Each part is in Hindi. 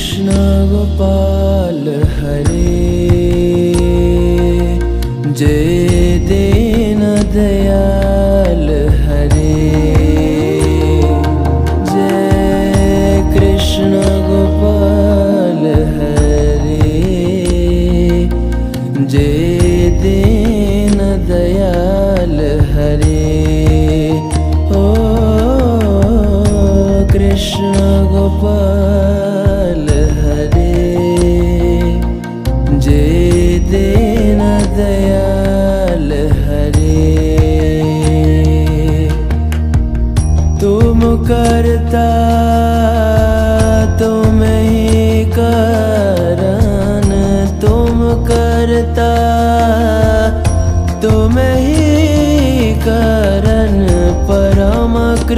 कृष्ण गोपाल हरे, जय दीन दयाल हरे। जय कृष्ण गोपाल हरे, जय दीन दयाल हरे। ओ कृष्ण गोपाल हरे, जय दीन दयाल हरे। तुम करता तुम ही करन, तुम करता तुम ही करन, परम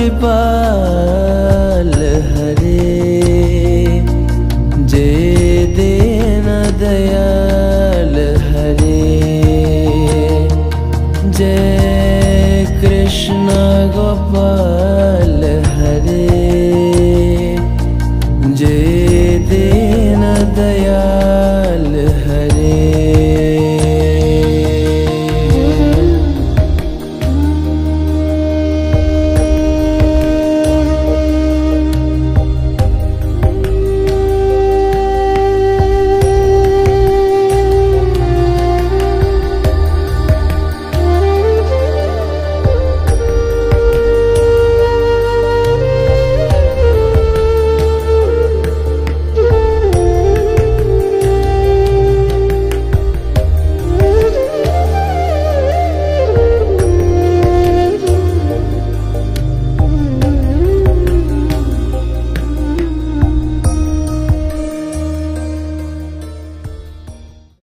कृपाल हरे। जय दीन दयाल हरे, जय कृष्ण गोपाल हरे, जय दीन दयाल